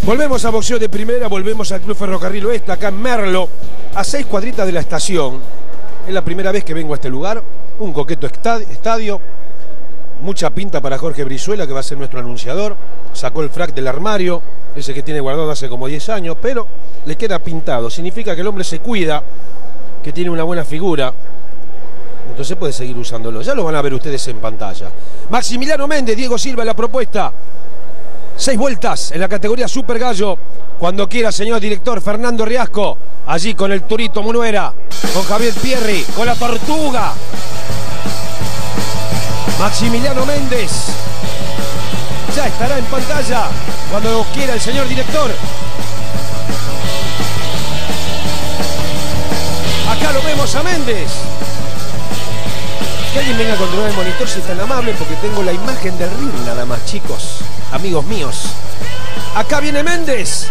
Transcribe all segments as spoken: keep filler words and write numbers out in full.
Volvemos a boxeo de primera, volvemos al Club Ferrocarril Oeste, acá en Merlo, a seis cuadritas de la estación. Es la primera vez que vengo a este lugar, un coqueto estadio, mucha pinta para Jorge Brizuela, que va a ser nuestro anunciador. Sacó el frac del armario, ese que tiene guardado hace como diez años, pero le queda pintado. Significa que el hombre se cuida, que tiene una buena figura, entonces puede seguir usándolo. Ya lo van a ver ustedes en pantalla. Maximiliano Méndez, Diego Silva en la propuesta. Seis vueltas en la categoría Super Gallo. Cuando quiera, señor director Fernando Riasco. Allí con el Turito Munuera, con Javier Pierri, con la Tortuga. Maximiliano Méndez ya estará en pantalla cuando quiera el señor director. Acá lo vemos a Méndez. Que alguien venga a controlar el monitor si es tan amable, porque tengo la imagen del ring nada más, chicos, amigos míos. Acá viene Méndez.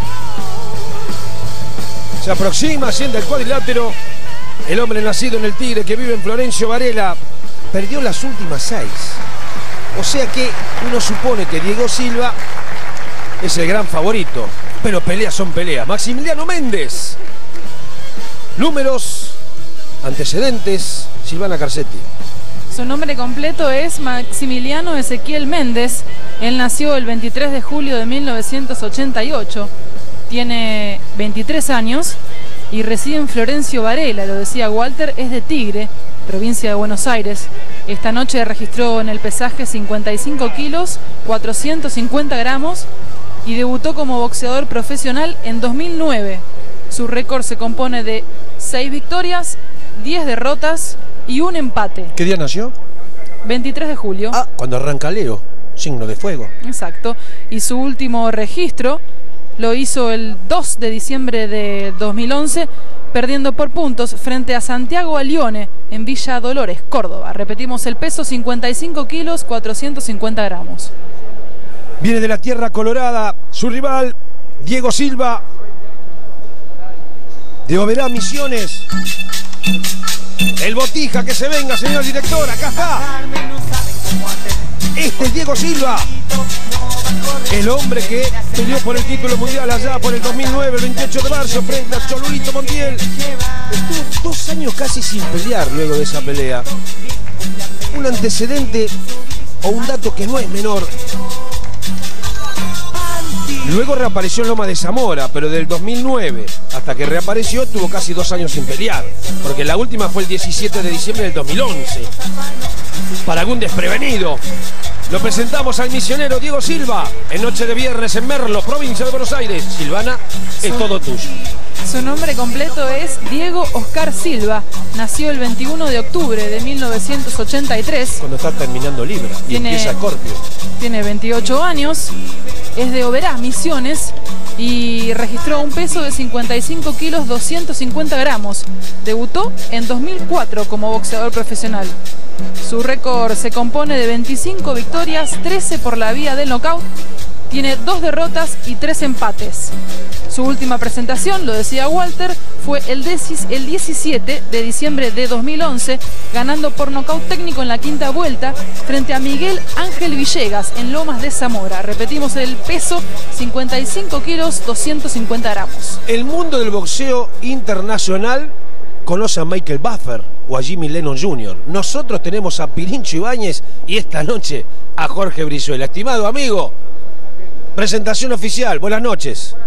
Se aproxima, asciende el cuadrilátero. El hombre nacido en el Tigre, que vive en Florencio Varela, perdió las últimas seis. O sea que uno supone que Diego Silva es el gran favorito, pero peleas son peleas. Maximiliano Méndez. Números, antecedentes, Silvana Carcetti. Su nombre completo es Maximiliano Ezequiel Méndez. Él nació el veintitrés de julio de mil novecientos ochenta y ocho. Tiene veintitrés años y reside en Florencio Varela, lo decía Walter, es de Tigre, provincia de Buenos Aires. Esta noche registró en el pesaje cincuenta y cinco kilos, cuatrocientos cincuenta gramos y debutó como boxeador profesional en dos mil nueve. Su récord se compone de seis victorias, diez derrotas y un empate. ¿Qué día nació? veintitrés de julio. Ah, cuando arranca Leo, signo de fuego. Exacto. Y su último registro lo hizo el dos de diciembre de dos mil once, perdiendo por puntos frente a Santiago Alione en Villa Dolores, Córdoba. Repetimos el peso, cincuenta y cinco kilos, cuatrocientos cincuenta gramos. Viene de la tierra colorada su rival, Diego Silva, de Oberá, Misiones. El Botija, que se venga, señor director, acá está. Este es Diego Silva, el hombre que peleó por el título mundial allá por el dos mil nueve, el veintiocho de marzo, frente a Cholulito Montiel. Estuvo dos años casi sin pelear luego de esa pelea. Un antecedente o un dato que no es menor. Luego reapareció en Loma de Zamora, pero del dos mil nueve hasta que reapareció tuvo casi dos años sin pelear, porque la última fue el diecisiete de diciembre del dos mil once. Para algún desprevenido, lo presentamos al misionero Diego Silva en noche de viernes en Merlo, provincia de Buenos Aires. Silvana, es todo tuyo. Su nombre completo es Diego Oscar Silva. Nació el veintiuno de octubre de mil novecientos ochenta y tres. Cuando está terminando Libra y tiene, empieza Escorpio. Tiene veintiocho años, es de Oberá, Misiones, y registró un peso de cincuenta y cinco kilos, doscientos cincuenta gramos. Debutó en dos mil cuatro como boxeador profesional. Su récord se compone de veinticinco victorias, trece por la vía del nocaut. Tiene dos derrotas y tres empates. Su última presentación, lo decía Walter, fue el, el diecisiete de diciembre de dos mil once, ganando por nocaut técnico en la quinta vuelta frente a Miguel Ángel Villegas en Lomas de Zamora. Repetimos el peso, cincuenta y cinco kilos, doscientos cincuenta gramos. El mundo del boxeo internacional conoce a Michael Buffer o a Jimmy Lennon junior Nosotros tenemos a Pirincho Ibáñez y esta noche a Jorge Brizuela. Estimado amigo, presentación oficial, buenas noches.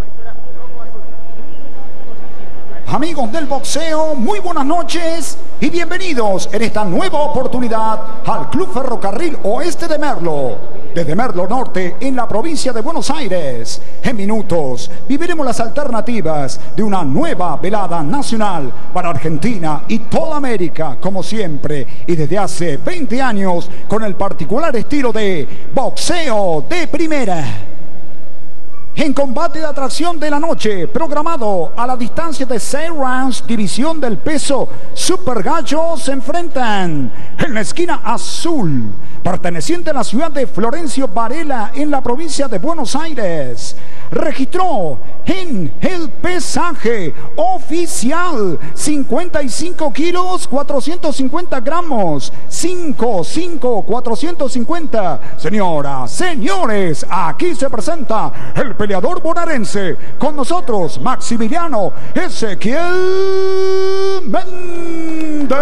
Amigos del boxeo, muy buenas noches y bienvenidos en esta nueva oportunidad al Club Ferrocarril Oeste de Merlo. Desde Merlo Norte, en la provincia de Buenos Aires. En minutos viviremos las alternativas de una nueva velada nacional para Argentina y toda América, como siempre, y desde hace veinte años, con el particular estilo de boxeo de primera. En combate de atracción de la noche, programado a la distancia de seis rounds, división del peso Super Gallo, se enfrentan en la esquina azul, perteneciente a la ciudad de Florencio Varela, en la provincia de Buenos Aires, registró en el pesaje oficial cincuenta y cinco kilos cuatrocientos cincuenta gramos, cinco cinco cuatrocientos cincuenta. Señoras, señores, aquí se presenta el peleador bonaerense. Con nosotros, Maximiliano Ezequiel Méndez.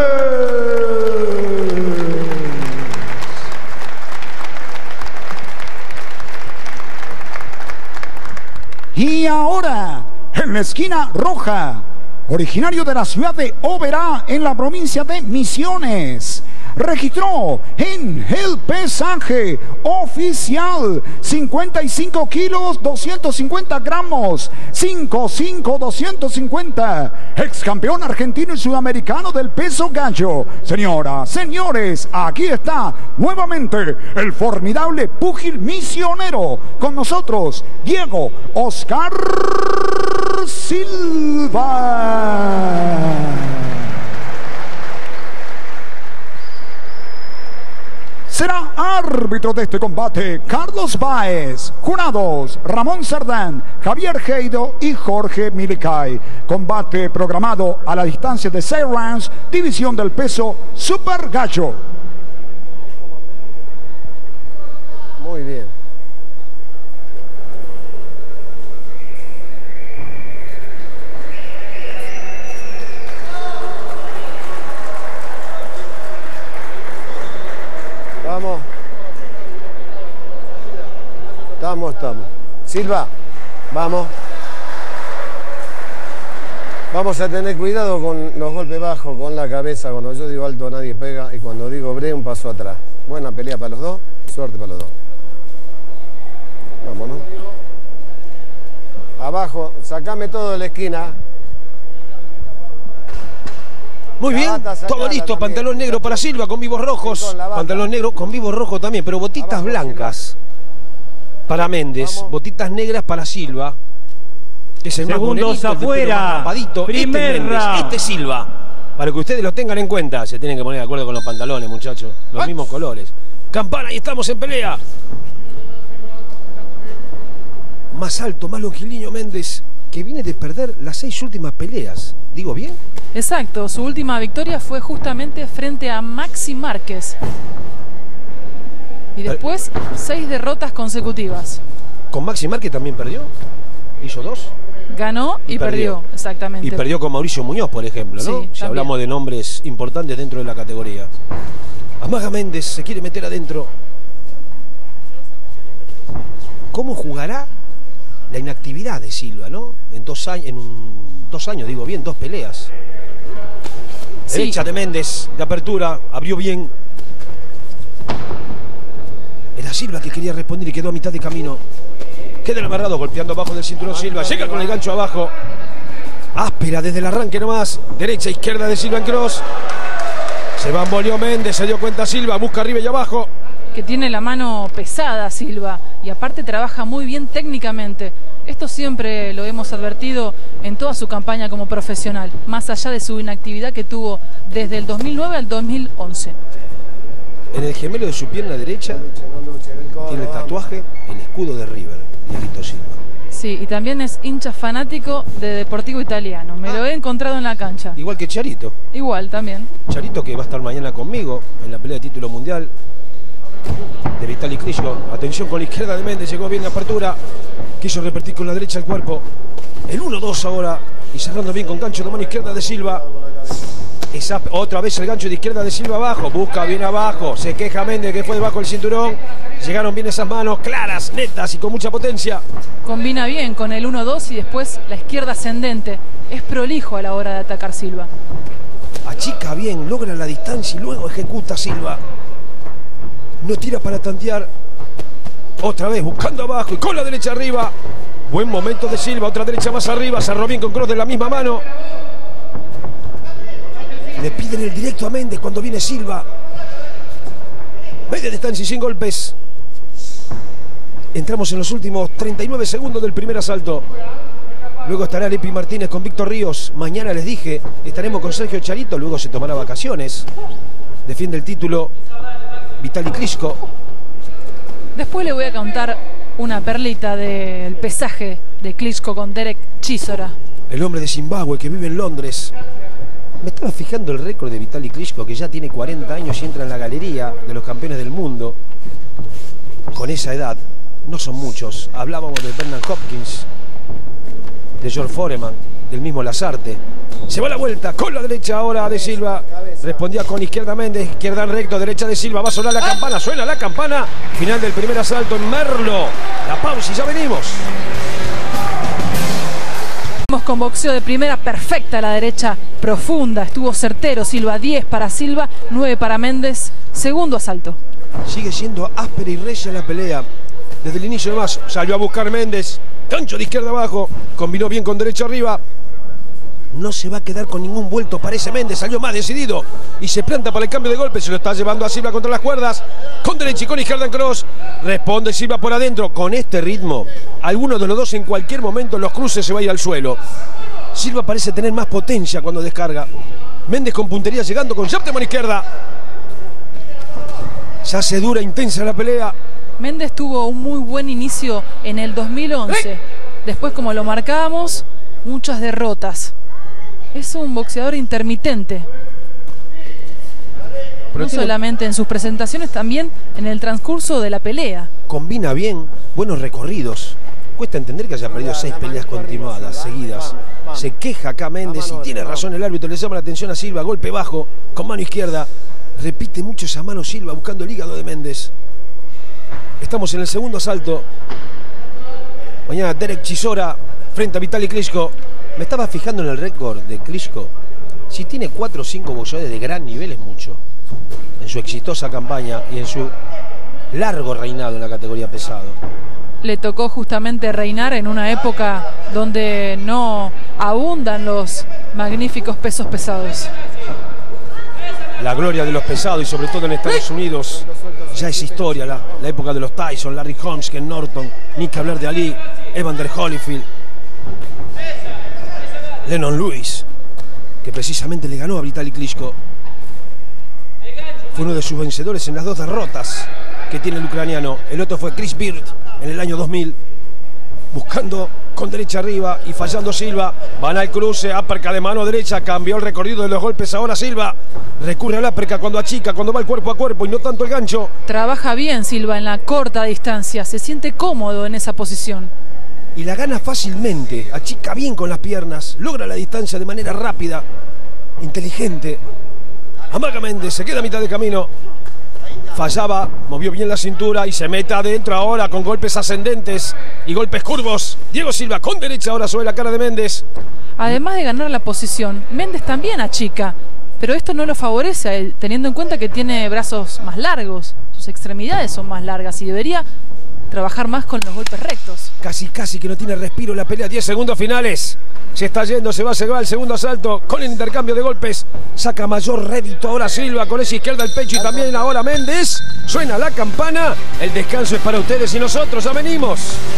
Y ahora, en la esquina roja, originario de la ciudad de Oberá, en la provincia de Misiones, registró en el pesaje oficial cincuenta y cinco kilos doscientos cincuenta gramos, cinco cinco doscientos cincuenta, ex campeón argentino y sudamericano del peso gallo. Señoras, señores, aquí está nuevamente el formidable púgil misionero. Con nosotros, Diego Oscar Silva. Será árbitro de este combate Carlos Báez. Jurados Ramón Cerdán, Javier Heido y Jorge Milicay. Combate programado a la distancia de seis rounds, división del peso super gallo. Muy bien. Vamos. Estamos, estamos. Silva, vamos. Vamos a tener cuidado con los golpes bajos, con la cabeza. Cuando yo digo alto nadie pega y cuando digo bre un paso atrás. Buena pelea para los dos, suerte para los dos. Vámonos. Abajo, sacame todo de la esquina. Muy bien, todo listo, pantalón negro para Silva con vivos rojos, pantalón negro con vivos rojos también, pero botitas blancas para Méndez, botitas negras para Silva, que es el más segundos afuera, rapadito. Este es Méndez, este es Silva, para que ustedes lo tengan en cuenta, se tienen que poner de acuerdo con los pantalones, muchachos, los mismos colores. Campana y estamos en pelea. Más alto, más longilíneo Méndez, que viene de perder las seis últimas peleas, ¿digo bien? Exacto, su última victoria fue justamente frente a Maxi Márquez. Y después, seis derrotas consecutivas. ¿Con Maxi Márquez también perdió? ¿Hizo dos? Ganó y, y perdió. perdió, exactamente. Y perdió con Mauricio Muñoz, por ejemplo, ¿no? Sí, si también. hablamos de nombres importantes dentro de la categoría. Amaga Méndez se quiere meter adentro. ¿Cómo jugará la inactividad de Silva, no? En dos años, en un, dos años, digo bien, dos peleas. Sí. Derecha de Méndez, de apertura, abrió bien. Era Silva que quería responder y quedó a mitad de camino. Queda el amarrado, golpeando abajo del cinturón Silva. Llega con el gancho abajo. Áspera desde el arranque nomás. Derecha, izquierda de Silva en cross. Se bamboleó Méndez, se dio cuenta Silva, busca arriba y abajo. Que tiene la mano pesada Silva y aparte trabaja muy bien técnicamente. Esto siempre lo hemos advertido en toda su campaña como profesional, más allá de su inactividad que tuvo desde el dos mil nueve al dos mil once. En el gemelo de su pierna derecha tiene el tatuaje, el escudo de River, Dieguito Silva. Sí, y también es hincha fanático de Deportivo Italiano. Me ah. lo he encontrado en la cancha. Igual que Charito. Igual también. Charito, que va a estar mañana conmigo en la pelea de título mundial de Vitali Klitschko. Atención con la izquierda de Méndez, llegó bien la apertura, quiso repartir con la derecha el cuerpo. El uno dos ahora y cerrando bien con gancho de mano izquierda de Silva. Esa, otra vez el gancho de izquierda de Silva abajo, busca bien abajo, se queja Méndez que fue debajo del cinturón. Llegaron bien esas manos, claras, netas y con mucha potencia. Combina bien con el uno dos y después la izquierda ascendente. Es prolijo a la hora de atacar Silva. Achica bien, logra la distancia y luego ejecuta Silva. No tira para tantear. Otra vez buscando abajo y con la derecha arriba. Buen momento de Silva, otra derecha más arriba. Cerró bien con cross de la misma mano. Le piden el directo a Méndez cuando viene Silva. Media distancia y sin golpes. Entramos en los últimos treinta y nueve segundos del primer asalto. Luego estará Lepi Martínez con Víctor Ríos. Mañana les dije, estaremos con Sergio Charito. Luego se tomará vacaciones. Defiende el título Vitali Klitschko. Después le voy a contar Una perlita del pesaje de Klitschko con Derek Chisora. El hombre de Zimbabue que vive en Londres. Me estaba fijando el récord de Vitali Klitschko, que ya tiene cuarenta años y entra en la galería de los campeones del mundo. Con esa edad, no son muchos. Hablábamos de Bernard Hopkins, de George Foreman, del mismo Lazarte. Se va la vuelta con la derecha ahora de Silva. Respondía con izquierda Méndez, izquierda en recto, derecha de Silva. Va a sonar la campana, suena la campana. Final del primer asalto en Merlo. La pausa y ya venimos. Vamos con boxeo de primera perfecta a la derecha, profunda. Estuvo certero Silva, diez para Silva, nueve para Méndez. Segundo asalto. Sigue siendo áspera y recia la pelea. Desde el inicio además salió a buscar Méndez. Gancho de izquierda abajo. Combinó bien con derecha arriba. No se va a quedar con ningún vuelto, parece Méndez, salió más decidido y se planta para el cambio de golpe, se lo está llevando a Silva contra las cuerdas, con derecha y con izquierda en cross, responde Silva por adentro. Con este ritmo, alguno de los dos en cualquier momento en los cruces se va a ir al suelo. Silva parece tener más potencia cuando descarga. Méndez con puntería llegando con jab de mano izquierda. Se hace dura, intensa la pelea. Méndez tuvo un muy buen inicio en el dos mil once, después, como lo marcábamos, muchas derrotas. Es un boxeador intermitente. Pero no solamente en sus presentaciones, también en el transcurso de la pelea. Combina bien, buenos recorridos. Cuesta entender que haya perdido seis peleas continuadas, seguidas. Se queja acá Méndez y tiene razón el árbitro. Le llama la atención a Silva, golpe bajo, con mano izquierda. Repite mucho esa mano Silva buscando el hígado de Méndez. Estamos en el segundo asalto. Mañana Derek Chisora frente a Vitali Klitschko. Me estaba fijando en el récord de Klitschko. Si tiene cuatro o cinco boxeadores de gran nivel es mucho. En su exitosa campaña y en su largo reinado en la categoría pesado. Le tocó justamente reinar en una época donde no abundan los magníficos pesos pesados. La gloria de los pesados y sobre todo en Estados Unidos ya es historia. La, la época de los Tyson, Larry Holmes, Ken Norton, ni que hablar de Ali, Evander Holyfield, Lennon Lewis, que precisamente le ganó a Vitali Klitschko. Fue uno de sus vencedores en las dos derrotas que tiene el ucraniano. El otro fue Chris Beard en el año dos mil. Buscando con derecha arriba y fallando Silva. Van al cruce, uppercut de mano derecha. Cambió el recorrido de los golpes ahora Silva. Recurre al uppercut cuando achica, cuando va el cuerpo a cuerpo y no tanto el gancho. Trabaja bien Silva en la corta distancia. Se siente cómodo en esa posición. Y la gana fácilmente. Achica bien con las piernas. Logra la distancia de manera rápida, inteligente. Amaga Méndez, se queda a mitad de camino. Fallaba, movió bien la cintura y se mete adentro ahora con golpes ascendentes y golpes curvos. Diego Silva con derecha ahora sobre la cara de Méndez. Además de ganar la posición, Méndez también achica, pero esto no lo favorece a él, teniendo en cuenta que tiene brazos más largos, sus extremidades son más largas y debería trabajar más con los golpes rectos. Casi, casi que no tiene respiro la pelea. diez segundos finales. Se está yendo, se va a llegar el segundo asalto con el intercambio de golpes. Saca mayor rédito ahora Silva con esa izquierda al pecho y también ahora Méndez. Suena la campana. El descanso es para ustedes y nosotros ya venimos.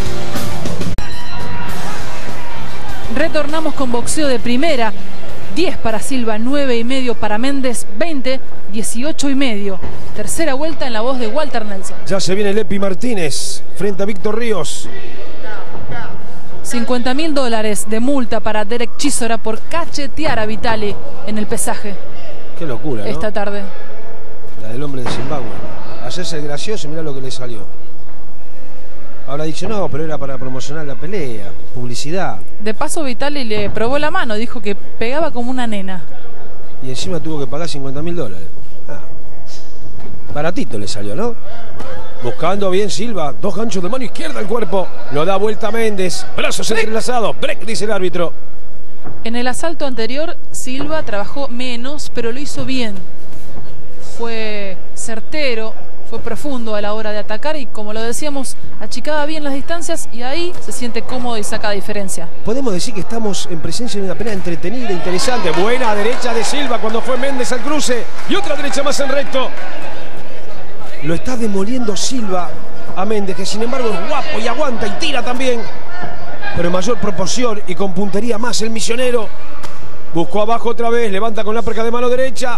Retornamos con boxeo de primera. diez para Silva, nueve y medio para Méndez, veinte, dieciocho y medio. Tercera vuelta en la voz de Walter Nelson. Ya se viene Lepi Martínez frente a Víctor Ríos. cincuenta mil dólares de multa para Derek Chisora por cachetear a Vitali en el pesaje. Qué locura, ¿no? Esta tarde. La del hombre de Zimbabue. Hacerse el gracioso y mirá lo que le salió. Habrá dicho, no, pero era para promocionar la pelea, publicidad. De paso Vitali le probó la mano, dijo que pegaba como una nena. Y encima tuvo que pagar cincuenta mil dólares. Ah, baratito le salió, ¿no? Buscando bien Silva, dos ganchos de mano izquierda al cuerpo. Lo da vuelta Méndez, brazos entrelazados, break, dice el árbitro. En el asalto anterior, Silva trabajó menos, pero lo hizo bien. Fue certero, fue profundo a la hora de atacar y, como lo decíamos, achicaba bien las distancias y ahí se siente cómodo y saca diferencia. Podemos decir que estamos en presencia de una pelea entretenida, interesante. Buena derecha de Silva cuando fue Méndez al cruce y otra derecha más en recto. Lo está demoliendo Silva a Méndez, que sin embargo es guapo y aguanta y tira también. Pero en mayor proporción y con puntería más el misionero. Buscó abajo otra vez, levanta con la perca de mano derecha.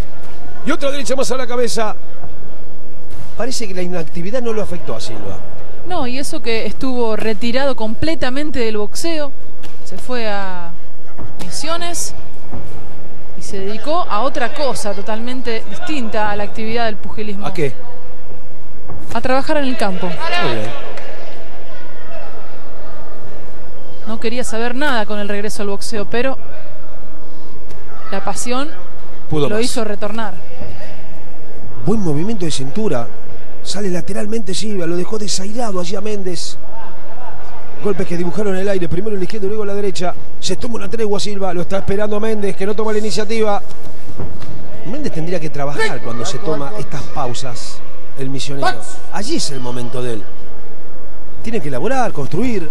Y otra derecha más a la cabeza. Parece que la inactividad no lo afectó a Silva. No, y eso que estuvo retirado completamente del boxeo, se fue a Misiones y se dedicó a otra cosa totalmente distinta a la actividad del pugilismo. ¿A qué? A trabajar en el campo. Muy bien. No quería saber nada con el regreso al boxeo, pero la pasión Pudo lo más. hizo retornar. Buen movimiento de cintura. Sale lateralmente Silva, lo dejó desairado allí a Méndez. Golpes que dibujaron en el aire, primero en la izquierda y luego en la derecha. Se toma una tregua Silva, lo está esperando a Méndez, que no toma la iniciativa. Méndez tendría que trabajar cuando se toma estas pausas, el misionero. Allí es el momento de él. Tiene que elaborar, construir.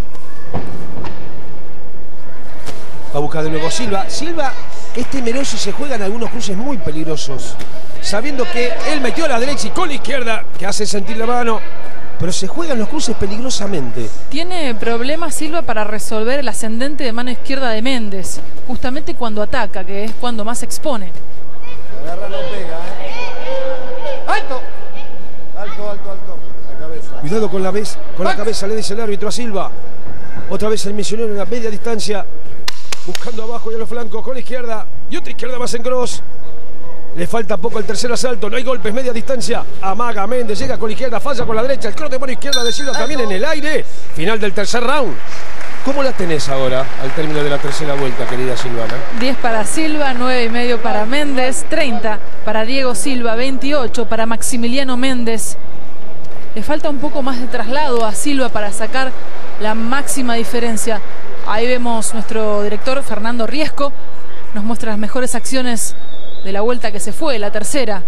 Va a buscar de nuevo Silva. Silva es temeroso y se juegan algunos cruces muy peligrosos, sabiendo que él metió a la derecha y con la izquierda, que hace sentir la mano, pero se juegan los cruces peligrosamente. Tiene problemas Silva para resolver el ascendente de mano izquierda de Méndez, justamente cuando ataca, que es cuando más expone. Agarra, no pega, ¿eh? ¡Alto! Alto, alto, alto. La cabeza. Cuidado con la, vez, con la cabeza, le dice el árbitro a Silva. Otra vez el misionero en la media distancia, buscando abajo y a los flancos con la izquierda y otra izquierda más en cross. Le falta poco el tercer asalto, no hay golpes, media distancia. Amaga Méndez, llega con la izquierda, falla con la derecha. El cross de mano izquierda de Silva también en el aire. Final del tercer round. ¿Cómo la tenés ahora al término de la tercera vuelta, querida Silvana? diez para Silva, nueve y medio para Méndez, treinta para Diego Silva, veintiocho para Maximiliano Méndez. Le falta un poco más de traslado a Silva para sacar la máxima diferencia. Ahí vemos nuestro director Fernando Riesco, nos muestra las mejores acciones de la vuelta que se fue, la tercera.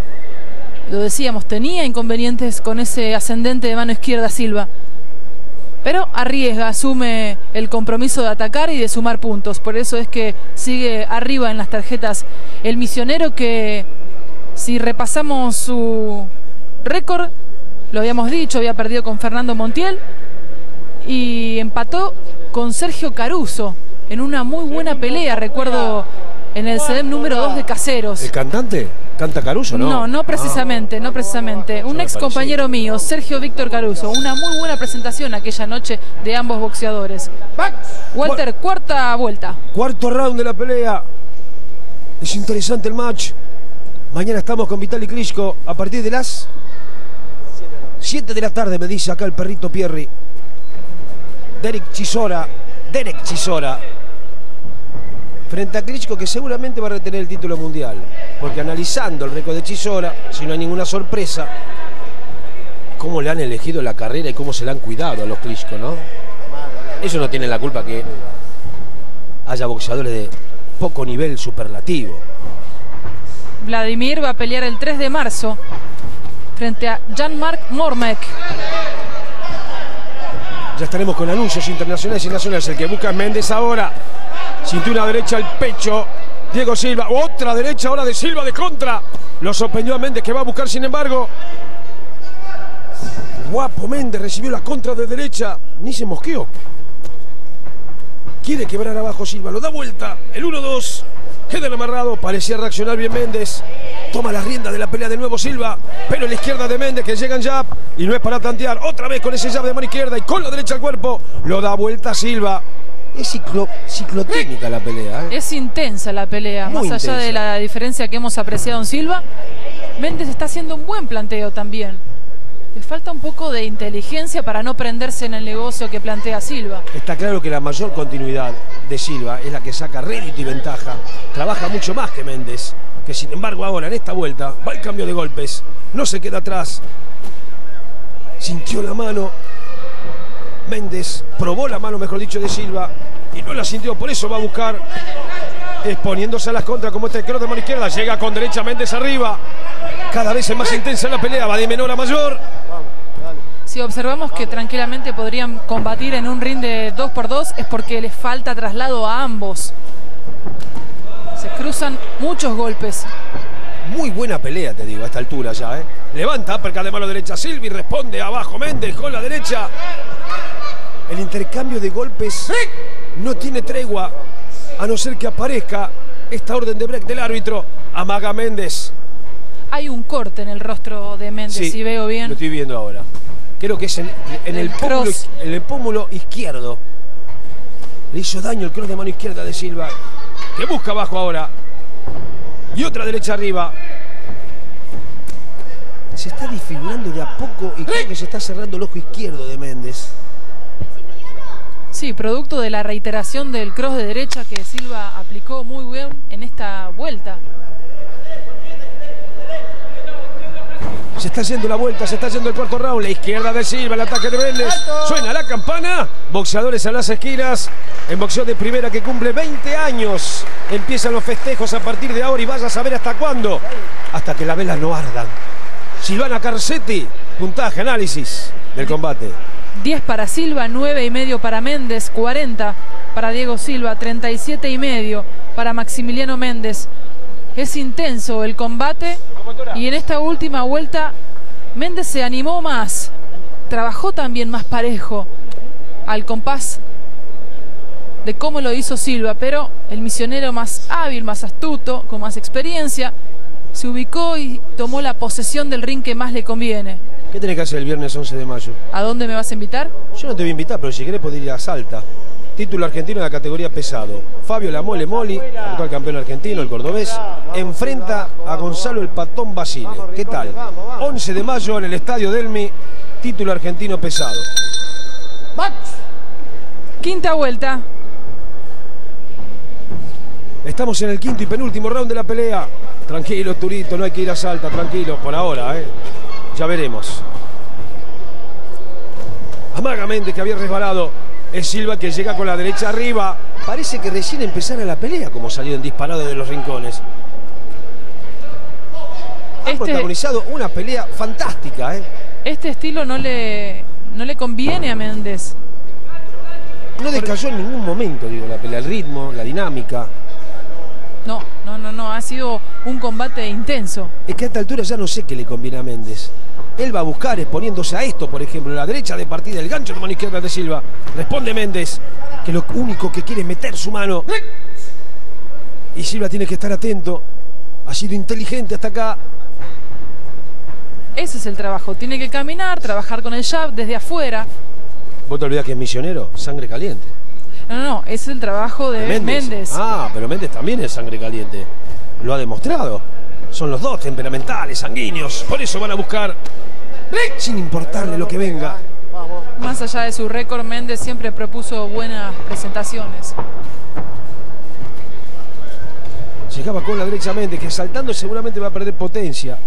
Lo decíamos, tenía inconvenientes con ese ascendente de mano izquierda Silva, pero arriesga, asume el compromiso de atacar y de sumar puntos. Por eso es que sigue arriba en las tarjetas el misionero, que si repasamos su récord, lo habíamos dicho, había perdido con Fernando Montiel y empató con Sergio Caruso en una muy buena pelea, recuerdo, en el C D M número dos de Caseros. ¿El cantante? ¿Canta Caruso, no? No, no precisamente, no precisamente. Un ex compañero mío, Sergio Víctor Caruso. Una muy buena presentación aquella noche de ambos boxeadores. Walter, cuarta vuelta. Cuarto round de la pelea. Es interesante el match. Mañana estamos con Vitaly Klitschko a partir de las siete de la tarde, me dice acá el perrito Pierri. Derek Chisora, Derek Chisora, frente a Klitschko, que seguramente va a retener el título mundial, porque analizando el récord de Chisora, si no hay ninguna sorpresa, cómo le han elegido la carrera y cómo se le han cuidado a los Klitschko, ¿no? Ellos no tienen la culpa que haya boxeadores de poco nivel superlativo. Vladimir va a pelear el tres de marzo frente a Jan-Marc Mormek. Ya estaremos con anuncios internacionales y nacionales. El que busca es Méndez ahora. Cintura derecha al pecho. Diego Silva. Otra derecha ahora de Silva de contra. Lo sorprendió a Méndez, que va a buscar sin embargo. Guapo Méndez, recibió la contra de derecha. Ni se mosqueó. Quiere quebrar abajo Silva. Lo da vuelta. El uno dos. Queda amarrado. Parecía reaccionar bien Méndez. Toma la rienda de la pelea de nuevo Silva, pero en la izquierda de Méndez, que llega en jab y no es para tantear. Otra vez con ese jab de mano izquierda y con la derecha al cuerpo. Lo da vuelta Silva. Es ciclo, ciclotécnica la pelea, ¿eh? Es intensa la pelea, Muy más allá intensa. de la diferencia que hemos apreciado en Silva. Méndez está haciendo un buen planteo también. Le falta un poco de inteligencia para no prenderse en el negocio que plantea Silva. Está claro que la mayor continuidad de Silva es la que saca rédito y ventaja. Trabaja mucho más que Méndez, que sin embargo ahora en esta vuelta va el cambio de golpes. No se queda atrás. Sintió la mano. Méndez probó la mano, mejor dicho, de Silva y no la sintió, por eso va a buscar, exponiéndose a las contras como este cross de mano izquierda. Llega con derecha Méndez arriba. Cada vez es más intensa la pelea, va de menor a mayor. Si observamos que tranquilamente podrían combatir en un ring de dos por dos, es porque les falta traslado a ambos. Se cruzan muchos golpes. Muy buena pelea, te digo, a esta altura ya, ¿eh? Levanta, uppercut de mano derecha Silva y responde abajo Méndez con la derecha. El intercambio de golpes no tiene tregua, a no ser que aparezca esta orden de break del árbitro. Amaga Méndez. Hay un corte en el rostro de Méndez, Sí, si veo bien. lo estoy viendo ahora. Creo que es en, en el, El pómulo, cross. en el pómulo izquierdo. Le hizo daño el cross de mano izquierda de Silva. Que busca abajo ahora. Y otra derecha arriba. Se está disfigurando de a poco y creo que se está cerrando el ojo izquierdo de Méndez. Sí, producto de la reiteración del cross de derecha que Silva aplicó muy bien en esta vuelta. Se está haciendo la vuelta, se está haciendo el cuarto round. La izquierda de Silva, el ataque de Méndez. Suena la campana. Boxeadores a las esquinas. En boxeo de primera que cumple veinte años. Empiezan los festejos a partir de ahora y vaya a saber hasta cuándo. Hasta que las velas no ardan. Silvana Carcetti, puntaje, análisis del combate. diez para Silva, nueve y medio para Méndez, cuarenta para Diego Silva, treinta y siete y medio para Maximiliano Méndez. Es intenso el combate y en esta última vuelta Méndez se animó más, trabajó también más parejo al compás de cómo lo hizo Silva, pero el misionero más hábil, más astuto, con más experiencia, se ubicó y tomó la posesión del ring que más le conviene. ¿Qué tenés que hacer el viernes once de mayo? ¿A dónde me vas a invitar? Yo no te voy a invitar, pero si querés podés ir a Salta. Título argentino en la categoría pesado. Fabio La Mole Moli, actual campeón argentino, el cordobés, enfrenta a Gonzalo el Patón Basile. ¿Qué tal? once de mayo en el Estadio Delmi, título argentino pesado. Quinta vuelta. Estamos en el quinto y penúltimo round de la pelea. Tranquilo, Turito, no hay que ir a Salta, tranquilo, por ahora, ¿eh? Ya veremos. Amaga Méndez, que había resbalado. Es Silva que llega con la derecha arriba. Parece que recién empezara la pelea, como salieron disparados de los rincones. Ha Este- protagonizado una pelea fantástica, ¿eh? Este estilo no le, no le conviene a Méndez. No decayó en ningún momento, digo, la pelea. El ritmo, la dinámica. No, no, no, no. Ha sido un combate intenso. Es que a esta altura ya no sé qué le conviene a Méndez. Él va a buscar exponiéndose a esto, por ejemplo, la derecha de partida, el gancho de mano izquierda de Silva. Responde Méndez, que lo único que quiere es meter su mano. Y Silva tiene que estar atento. Ha sido inteligente hasta acá. Ese es el trabajo. Tiene que caminar, trabajar con el jab desde afuera. ¿Vos te olvidás que es misionero? Sangre caliente. No, no, no. Es el trabajo de Méndez. Méndez. Ah, pero Méndez también es sangre caliente. Lo ha demostrado. Son los dos temperamentales, sanguíneos. Por eso van a buscar, sin importarle lo que venga. Más allá de su récord, Méndez siempre propuso buenas presentaciones. Llegaba con la derecha Méndez, que saltando seguramente va a perder potencia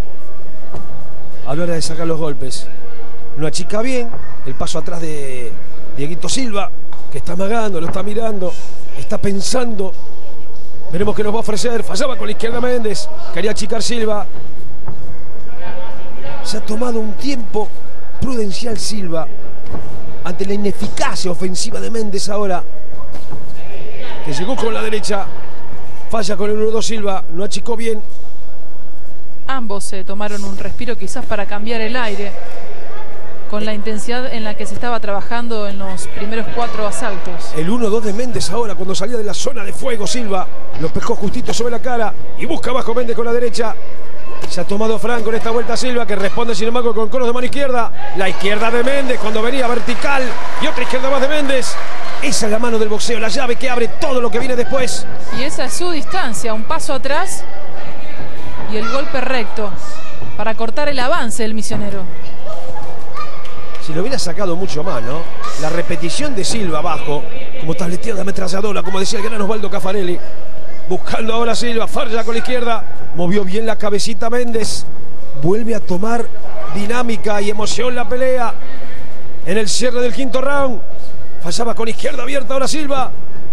a la hora de sacar los golpes. No achica bien. El paso atrás de Dieguito Silva, que está amagando, lo está mirando, está pensando. Veremos qué nos va a ofrecer. Fallaba con la izquierda Méndez. Quería achicar Silva. Se ha tomado un tiempo prudencial Silva ante la ineficacia ofensiva de Méndez ahora, que llegó con la derecha. Falla con el uno dos Silva. No achicó bien. Ambos se tomaron un respiro quizás para cambiar el aire con la intensidad en la que se estaba trabajando en los primeros cuatro asaltos. El uno dos de Méndez ahora, cuando salía de la zona de fuego Silva, lo pescó justito sobre la cara y busca abajo Méndez con la derecha. Se ha tomado Franco en esta vuelta Silva, que responde sin embargo con conos de mano izquierda. La izquierda de Méndez cuando venía vertical y otra izquierda más de Méndez. Esa es la mano del boxeo, la llave que abre todo lo que viene después. Y esa es su distancia, un paso atrás y el golpe recto para cortar el avance del misionero. Si lo hubiera sacado mucho más, ¿no? La repetición de Silva abajo, como tableteo de ametralladora, como decía el gran Osvaldo Caffarelli. Buscando ahora Silva, falla con la izquierda. Movió bien la cabecita Méndez. Vuelve a tomar dinámica y emoción la pelea. En el cierre del quinto round. Fallaba con izquierda abierta ahora Silva.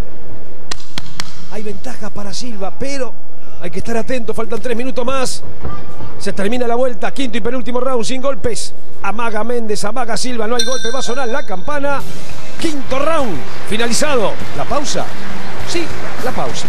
Hay ventaja para Silva, pero hay que estar atento. Faltan tres minutos más. Se termina la vuelta, quinto y penúltimo round sin golpes. Amaga Méndez, amaga Silva, no hay golpe, va a sonar la campana. Quinto round, finalizado. ¿La pausa? Sí, la pausa.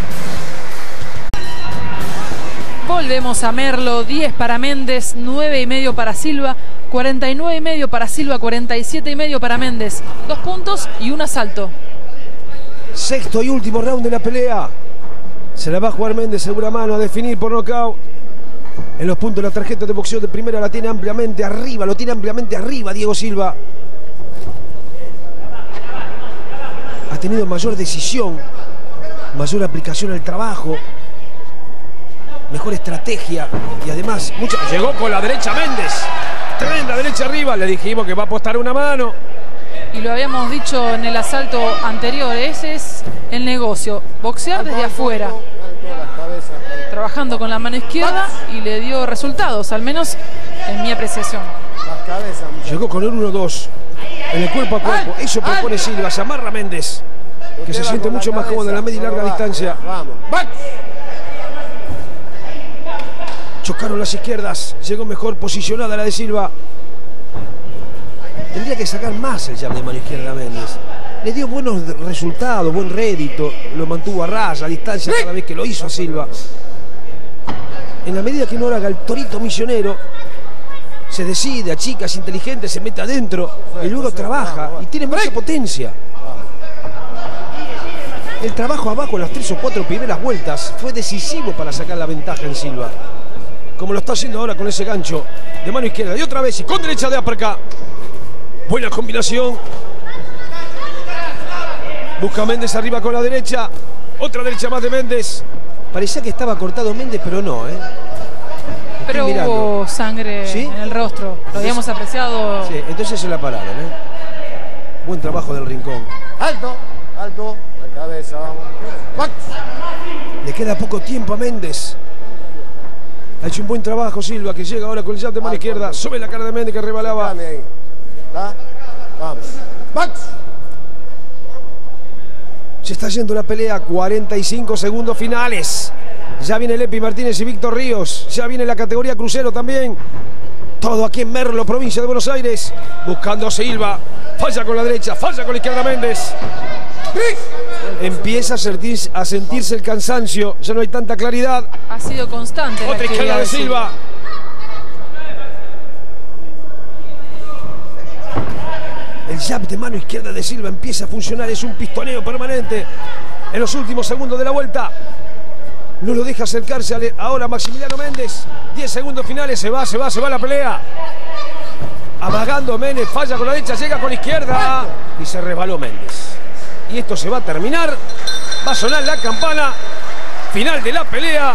Volvemos a Merlo, diez para Méndez, nueve y medio para Silva, cuarenta y nueve y medio para Silva, cuarenta y siete y medio para Méndez. Dos puntos y un asalto. Sexto y último round de la pelea. Se la va a jugar Méndez, segura mano, a definir por nocaut. En los puntos la tarjeta de boxeo de primera la tiene ampliamente arriba, lo tiene ampliamente arriba Diego Silva. Ha tenido mayor decisión, mayor aplicación al trabajo, mejor estrategia y además mucha... Llegó con la derecha Méndez, tremenda derecha arriba, le dijimos que va a apostar una mano. Y lo habíamos dicho en el asalto anterior, ese es el negocio, boxear desde afuera, trabajando con la mano izquierda y le dio resultados, al menos en mi apreciación. Llegó con el uno dos, en el cuerpo a cuerpo, eso propone Silva, se amarra Méndez, que se siente mucho más cómodo en la media y larga distancia. Chocaron las izquierdas, llegó mejor posicionada la de Silva. Tendría que sacar más el jab de mano izquierda a Méndez. Le dio buenos resultados, buen rédito, lo mantuvo a raya, a distancia cada vez que lo hizo a Silva. En la medida que no haga el torito misionero, se decide, achica, es inteligente, se mete adentro y luego trabaja y tiene mucha potencia. El trabajo abajo en las tres o cuatro primeras vueltas fue decisivo para sacar la ventaja en Silva, como lo está haciendo ahora con ese gancho de mano izquierda. Y otra vez y con derecha de uppercut. Buena combinación. Busca Méndez arriba con la derecha. Otra derecha más de Méndez. Parecía que estaba cortado Méndez, pero no, ¿eh? Pero hubo sangre, ¿sí?, en el rostro. Lo habíamos apreciado. Sí, entonces se la pararon, ¿eh? Buen trabajo del Rincón. Alto, alto, la cabeza, vamos. Le queda poco tiempo a Méndez. Ha hecho un buen trabajo Silva, que llega ahora con el jab de mano alto, izquierda. Alto. Sube la cara de Méndez que rebalaba. ¿Está? Vamos. ¡Max! Se está yendo la pelea, cuarenta y cinco segundos finales. Ya viene Lepi Martínez y Víctor Ríos. Ya viene la categoría crucero también. Todo aquí en Merlo, provincia de Buenos Aires. Buscando a Silva. Falla con la derecha, falla con la izquierda Méndez. Empieza a, sentir, a sentirse el cansancio. Ya no hay tanta claridad. Ha sido constante. Otra izquierda de Silva. El jab de mano izquierda de Silva empieza a funcionar, es un pistoneo permanente en los últimos segundos de la vuelta. No lo deja acercarse ahora Maximiliano Méndez. diez segundos finales, se va, se va, se va la pelea. Amagando Méndez, falla con la derecha, llega con la izquierda y se resbaló Méndez. Y esto se va a terminar, va a sonar la campana, final de la pelea.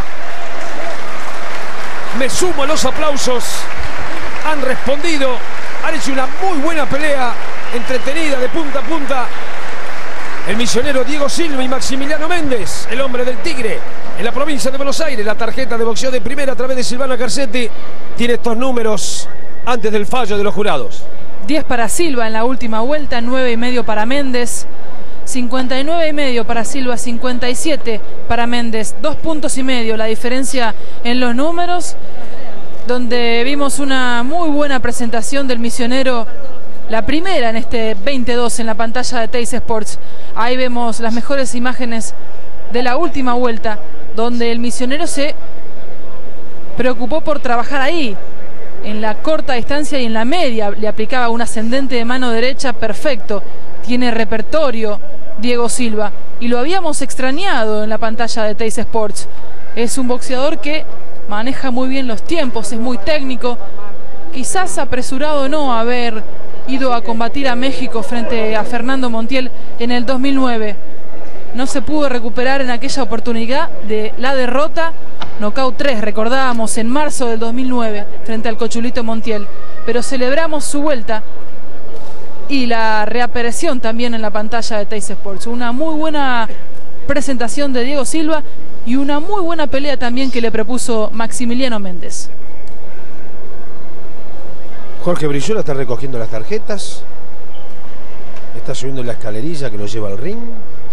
Me sumo a los aplausos, han respondido, han hecho una muy buena pelea, entretenida de punta a punta. El misionero Diego Silva y Maximiliano Méndez, el hombre del Tigre, en la provincia de Buenos Aires. La tarjeta de boxeo de primera a través de Silvana Garcetti tiene estos números antes del fallo de los jurados. diez para Silva en la última vuelta, nueve y medio para Méndez, cincuenta y nueve y medio para Silva, cincuenta y siete para Méndez, dos puntos y medio la diferencia en los números, donde vimos una muy buena presentación del misionero, la primera en este veintidós en la pantalla de Teis Sports. Ahí vemos las mejores imágenes de la última vuelta, donde el misionero se preocupó por trabajar ahí, en la corta distancia y en la media. Le aplicaba un ascendente de mano derecha perfecto. Tiene repertorio Diego Silva y lo habíamos extrañado en la pantalla de Teis Sports. Es un boxeador que maneja muy bien los tiempos, es muy técnico. Quizás apresurado no haber ido a combatir a México frente a Fernando Montiel en el dos mil nueve. No se pudo recuperar en aquella oportunidad de la derrota, nocaut tres, recordábamos, en marzo del dos mil nueve frente al Cochulito Montiel. Pero celebramos su vuelta y la reaparición también en la pantalla de Teis Sports. Una muy buena presentación de Diego Silva y una muy buena pelea también que le propuso Maximiliano Méndez. Jorge Brizuela está recogiendo las tarjetas. Está subiendo la escalerilla que lo lleva al ring.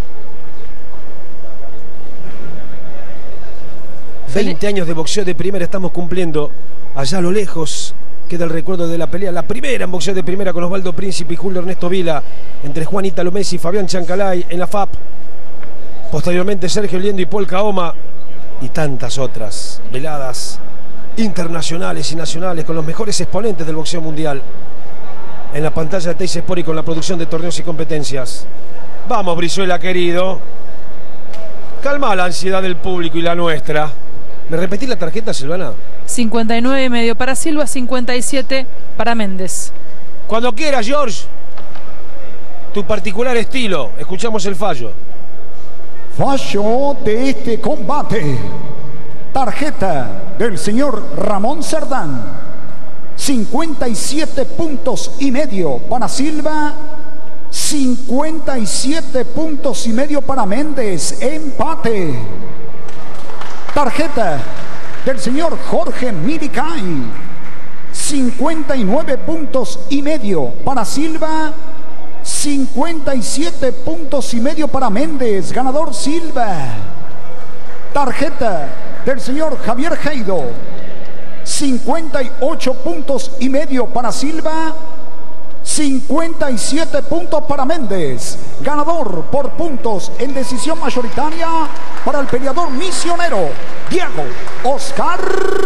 veinte años de boxeo de primera estamos cumpliendo. Allá a lo lejos queda el recuerdo de la pelea, la primera en boxeo de primera con Osvaldo Príncipe y Julio Ernesto Vila, entre Juan Ítalo Messi y Fabián Chancalay en la F A P. Posteriormente Sergio Liendo y Paul Kaoma y tantas otras veladas internacionales y nacionales con los mejores exponentes del boxeo mundial en la pantalla de Teis Sport y con la producción de torneos y competencias. Vamos, Brizuela querido, calma la ansiedad del público y la nuestra. ¿Me repetís la tarjeta, Silvana? cincuenta y nueve y medio para Silva, cincuenta y siete para Méndez. Cuando quieras, George. Tu particular estilo. Escuchamos el fallo. Fallo de este combate. Tarjeta del señor Ramón Cerdán. cincuenta y siete puntos y medio para Silva. cincuenta y siete puntos y medio para Méndez. Empate. Tarjeta del señor Jorge Miricay. cincuenta y nueve puntos y medio para Silva. cincuenta y siete puntos y medio para Méndez. Ganador Silva. Tarjeta del señor Javier Heido. cincuenta y ocho puntos y medio para Silva. cincuenta y siete puntos para Méndez. Ganador por puntos en decisión mayoritaria para el peleador misionero Diego Oscar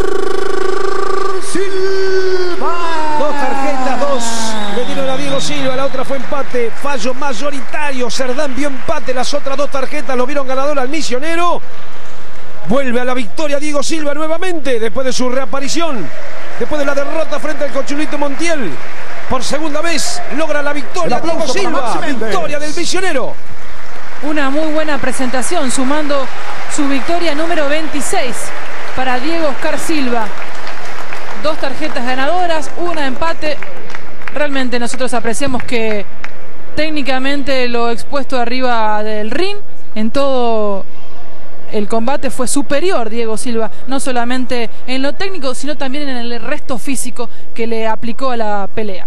Silva. Dos tarjetas, dos le dieron a Diego Silva, la otra fue empate, fallo mayoritario. Cerdán vio empate, las otras dos tarjetas lo vieron ganador al misionero. Vuelve a la victoria Diego Silva nuevamente después de su reaparición, después de la derrota frente al Cochulito Montiel. Por segunda vez logra la victoria Diego Silva, victoria del misionero. Una muy buena presentación, sumando su victoria número veintiséis para Diego Oscar Silva. Dos tarjetas ganadoras, una empate. Realmente nosotros apreciamos que técnicamente lo expuesto arriba del ring en todo el combate fue superior Diego Silva, no solamente en lo técnico, sino también en el resto físico que le aplicó a la pelea.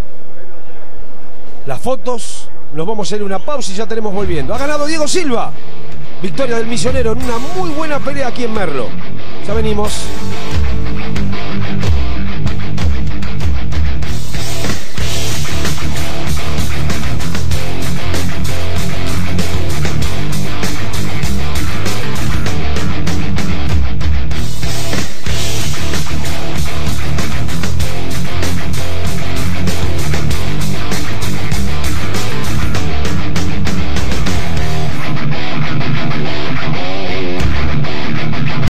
Las fotos, nos vamos a hacer una pausa y ya tenemos volviendo. Ha ganado Diego Silva, victoria del misionero en una muy buena pelea aquí en Merlo. Ya venimos.